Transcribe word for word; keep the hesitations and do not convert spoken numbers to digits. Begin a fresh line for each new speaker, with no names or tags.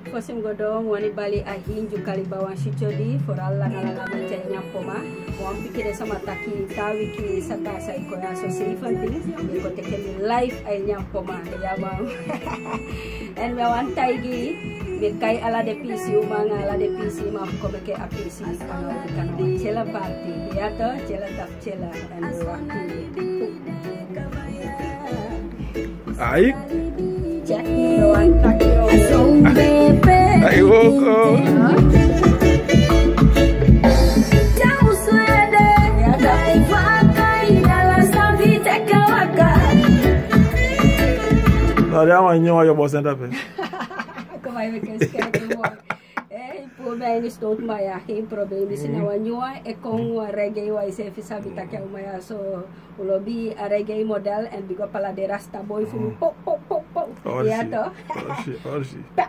fosim godong wani bali ahin jukali bawang shichodi foral langa-langa mencari nyampoma wang pikir sama taki tawi ki satasa iko ya so seifanti iko tekemi live ay nyampoma ya bang and me wan taigi me kai ala de pisi umanga ala de pisi ma ko be ke apisi ano kan cela party ya to cela tap cela and waktu
Ai
cek me wan takio
Ai woko
jauh suede ya dai pakai dalam sapi teka Waka
Dari awan nyawa yo bosan tapi
vai ver que esse cara que morre. É, por bem, estou de maia, que problema, se não é é com a reggae, o I C F sabe que é uma so o lobby a reggae model and bigo para de rasta boy fumo pop pop pop pop. E ato.
Orsi, orsi.